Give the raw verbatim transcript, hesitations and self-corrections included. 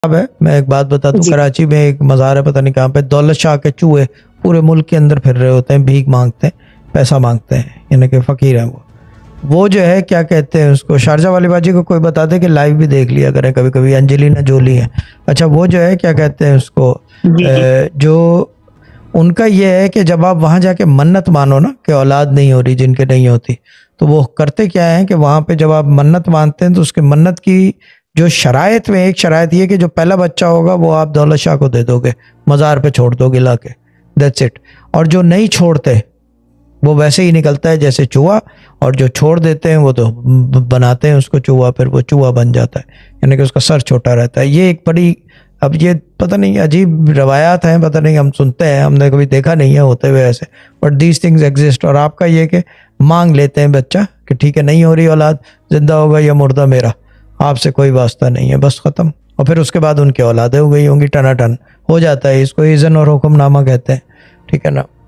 अब है मैं एक बात बता दूं, जी। कराची में एक मज़ार है, पता नहीं कहाँ पे, दौलत शाह के चूहे पूरे मुल्क के अंदर फिर रहे होते हैं, भीख मांगते हैं, पैसा मांगते हैं, यानी कि फ़कीर हैं वो वो जो है क्या कहते हैं उसको, शारजा वाली बाजी को कोई बता दे कि लाइव भी देख लिया करें कभी कभी, एंजेलिना जोली है। अच्छा वो जो है क्या कहते हैं उसको, जी, जी। अ, जो उनका ये है कि जब आप वहाँ जाके मन्नत मानो ना कि औलाद नहीं हो रही, जिनके नहीं होती, तो वो करते क्या है कि वहाँ पे जब आप मन्नत मानते हैं तो उसके मन्नत की जो शराइत में एक शराइत ये कि जो पहला बच्चा होगा वो आप दौलत शाह को दे दोगे, मज़ार पे छोड़ दोगे ला के, दैट्स इट। और जो नहीं छोड़ते वो वैसे ही निकलता है जैसे चूहा, और जो छोड़ देते हैं वो तो बनाते हैं उसको चूहा, फिर वो चूहा बन जाता है, यानी कि उसका सर छोटा रहता है। ये एक बड़ी, अब ये पता नहीं अजीब रवायात हैं, पता नहीं, हम सुनते हैं, हमने कभी देखा नहीं है होते हुए ऐसे, बट दीज थिंग्स एग्जिस्ट। और आपका ये कि मांग लेते हैं बच्चा कि ठीक है नहीं हो रही औलाद, जिंदा होगा या मुर्दा मेरा, आपसे कोई वास्ता नहीं है, बस ख़त्म। और फिर उसके बाद उनकी औलादें हो गई होंगी, टनाटन हो जाता है, इसको इज़न और हुक्मनामा कहते हैं, ठीक है ना।